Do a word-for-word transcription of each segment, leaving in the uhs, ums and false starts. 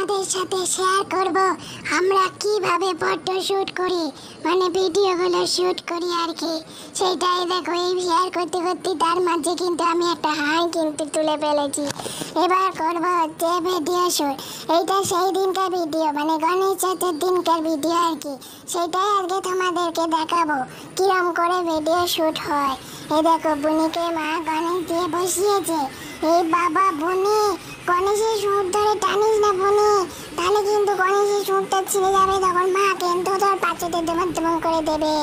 তোমাদের সাথে শেয়ার করব আমরা কিভাবে ফটো শুট করি, মানে ভিডিওগুলো শুট করি আর কি। সেটাই দেখো, এই শেয়ার করতে করতে তার মাঝে কিন্তু আমি একটা হাই কিন্তু তুলে ফেলেছি। এবার করব হচ্ছে ভিডিও শুট। এইটা সেই দিনকার ভিডিও, মানে গণেশ চতুর্থীর দিনকার ভিডিও আর কি। সেটাই আজকে তোমাদেরকে দেখাবো কিরম করে ভিডিও শুট হয়। এই দেখো, বুনিকে মা গণেশ দিয়ে বসিয়েছে। এই বাবা বুনি, গণেশের সুর ধরে টানিস না বুনি, তাহলে কিন্তু গণেশের সুরটা ছিঁড়ে যাবে, তখন মা কিন্তু তোর পাঁচুতে দেমন তেমন করে দেবে।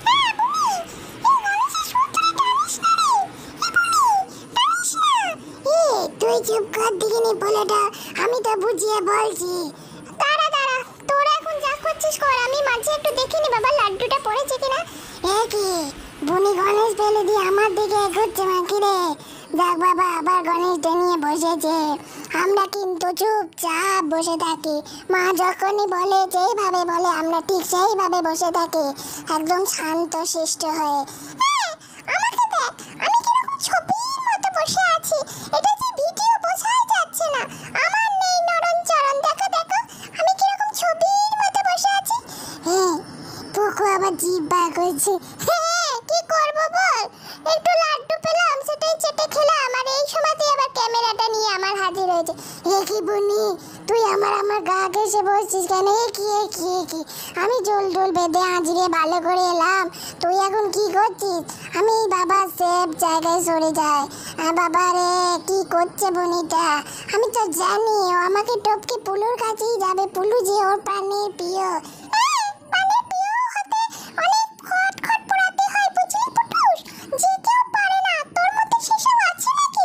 তুই চুপ কর দেখিনি বলেটা, আমি তো বুঝিয়ে বলছি। দাঁড়া দাঁড়া, তোরা এখন যা করছিস কর, আমি মাঝে একটু দেখিনি বাবা লাড্ডুটা পড়েছে কিনা। এ কি, বুনি গণেশ ফেলে দিয়ে আমার দিকে এগোচ্ছে নাকি রে? দেখ বাবা, আবার গণেশটা নিয়ে বসেছে। আমরা কিন্তু চুপচাপ বসে থাকি, মা যখনই বলে যেইভাবে বলে আমরা ঠিক সেইভাবে বসে থাকি, একদম শান্ত শিষ্ট হয়ে। আমাকে দেখ, আমি কিরকম ছবির মতো বসে আছি, এটা যে ভিডিও বোঝাই যাচ্ছে না। আমার নেই নরম চরণ, দেখো দেখো আমি কিরকম ছবির মতো বসে আছি। হ্যাঁ, তোকে আবার জিভ বার করছে। হ্যাঁ, কি করবো বল, একটু লাড্ডু পেলাম সেটাই চেটে খেলাম, আর এই সময়তে আবার ক্যামেরাটা নিয়ে আমার হাজির হয়েছে। এ কি বুনি, তুই আমার আমার গা ঘেসে বসছিস কেন? এ কি এ কি এ কি, আমি জল টল বেঁধে হাজিরে ভালো করে এলাম, তুই এখন কি করছিস? আমি বাবা সেফ জায়গায় সরে যাই। আর বাবা রে, কি করছে বুনিটা? আমি তো জানি ও আমাকে টপকে পুলুর কাছেই যাবে, পুলু যে ওর প্রাণের প্রিয়। প্রাণের প্রিয় হতে অনেক খট খট পোড়াতে হয়, বুঝলি পুটুস? যে কেউ পারে না, তোর মধ্যে সেসব আছে নাকি?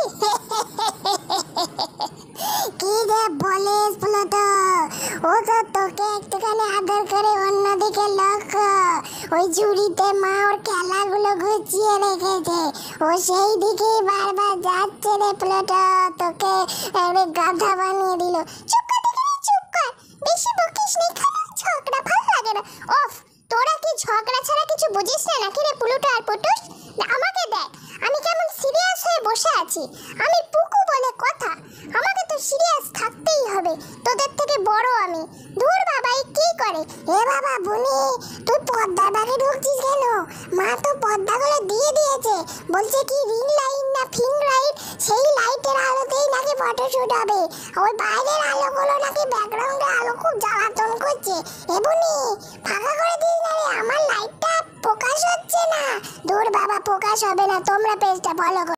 কি রে বলিস প্লুটো? ও তো তোকে একটুখানি আদর করে অন্যদিকে লক্ষ্য, ওই ঝুড়িতে মা ওর খেলাগুলো গুছিয়ে রেখেছে, ও সেই দিকেই বারবার যাচ্ছে রে প্লুটো, তোকে একটা গাধা বানিয়ে দিল। চুপ কর দেখিনি, চুপ কর, বেশি বকিস নি, খালি ঝগড়া ভালো লাগে না। অফ, তোরা কি ঝগড়া ছাড়া কিছু বুঝিস না নাকি রে প্লুটো আর পুটুস? আমাকে দেখ, আমি কেমন সিরিয়াস হয়ে বসে আছি, আমি পুকু বলে কথা, আমাকে তো সিরিয়াস থাকতেই হবে, তোদের থেকে বড় আমি। দূর বাবা, এই কি করে? এ বাবা বুনি, তুই পর্দার বাইরে ঢুকছিস কেন? মা তো পর্দাগুলো দিয়ে দিয়েছে, বলছে কি রিং লাইট না ফিং লাইট, সেই লাইটের আলোতেই নাকি ফটোশুট হবে, ওই বাইরের আলোগুলো নাকি ব্যাকগ্রাউন্ডে আলো খুব জ্বালাতন করছে। এ বুনি, ফাঁকা করে দিস না রে, আমার লাইটটা ফোকাস হচ্ছে না। দূর বাবা, ফোকাস হবে না, তোমরা পেজটা ফলো